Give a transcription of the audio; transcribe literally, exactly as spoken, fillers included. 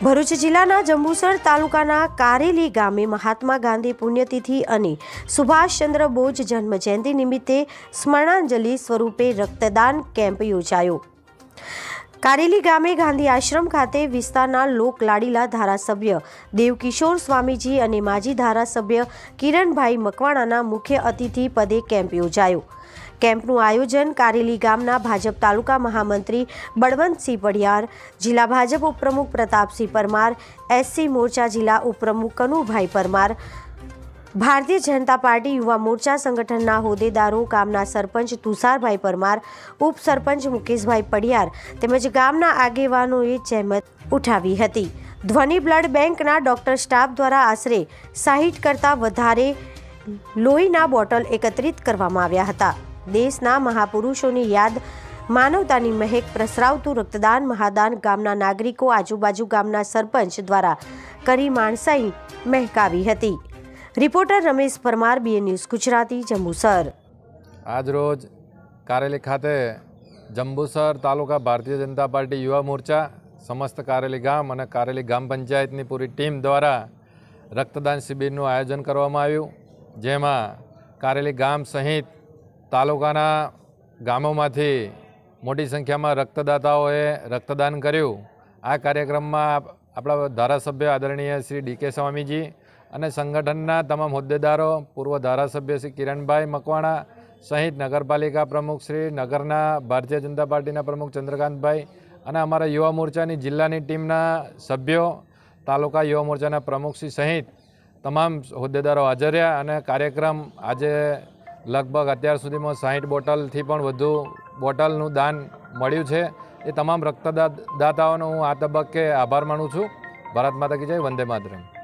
ભરૂચ જિલ્લાના જંબુસર તાલુકાના કારેલી ગામે મહાત્મા ગાંધી પુણ્યતિથિ અને સુભાષચંદ્ર બોઝ જન્મજયંતિ નિમિત્તે સ્મરણાંજલિ સ્વરૂપે રક્તદાન કેમ્પ યોજાયો। કારેલી ગામે ગાંધી આશ્રમ ખાતે વિસ્તારના લોકલાડીલા ધારાસભ્ય દેવકિશોર સ્વામીજી અને માજી ધારાસભ્ય કિરણભાઈ મકવાણાના મુખ્ય અતિથિ પદે કેમ્પ યોજાયો। કેમ્પનું આયોજન કારેલી ગામના ભાજપ તાલુકા મહામંત્રી બળવંતસિંહ પડિયાર, જિલ્લા ભાજપ ઉપપ્રમુખ પ્રતાપસિંહ પરમાર, એસસી મોરચા જિલ્લા ઉપપ્રમુખ કનુભાઈ પરમાર, ભારતીય જનતા પાર્ટી યુવા મોરચા સંગઠનના હોદ્દેદારો, ગામના સરપંચ તુષારભાઈ પરમાર, ઉપસરપંચ મુકેશભાઈ પડિયાર તેમજ ગામના આગેવાનોએ જહેમત ઉઠાવી હતી। ધ્વનિ બ્લડ બેંકના ડોક્ટર સ્ટાફ દ્વારા આશરે સાહીઠ કરતાં વધારે લોહીના બોટલ એકત્રિત કરવામાં આવ્યા હતા। દેશના મહાપુરુષોની યાદ માનવતાની મહેક પ્રસરાવતું રક્તદાન મહાદાન ગામના નાગરિકો, આજુબાજુ ગામના સરપંચ દ્વારા કરી માણસાઈ મહેકાવી હતી। Reporter Ramesh Parmar, BA news Gujarati, Jambusar. આજ રોજ કારેલી ખાતે જંબુસર તાલુકા ભારતીય જનતા પાર્ટી યુવા મોરચા, સમસ્ત કારેલી ગામ અને કારેલી ગામ પંચાયતની પૂરી ટીમ દ્વારા રક્તદાન શિબિરનું આયોજન કરવામાં આવ્યું, જેમાં કારેલી ગામ સહિત તાલુકાના ગામોમાંથી મોટી સંખ્યામાં રક્તદાતાઓએ રક્તદાન કર્યું। આ કાર્યક્રમમાં આપણા ધારાસભ્ય આદરણીય શ્રી ડી કે સ્વામીજી અને સંગઠનના તમામ હોદ્દેદારો, પૂર્વ ધારાસભ્ય શ્રી કિરણભાઈ મકવાણા સહિત નગરપાલિકા પ્રમુખ શ્રી, નગરના ભારતીય જનતા પાર્ટીના પ્રમુખ ચંદ્રકાંતભાઈ અને અમારા યુવા મોરચાની જિલ્લાની ટીમના સભ્યો, તાલુકા યુવા મોરચાના પ્રમુખશ્રી સહિત તમામ હોદ્દેદારો હાજર રહ્યા અને કાર્યક્રમ આજે લગભગ અત્યાર સુધીમાં સાહીઠ બોટલથી પણ વધુ બોટલનું દાન મળ્યું છે। એ તમામ રક્તદાતાઓનો હું આ તબક્કે આભાર માનું છું। ભારત માતા કી જય, વંદે માતરમ।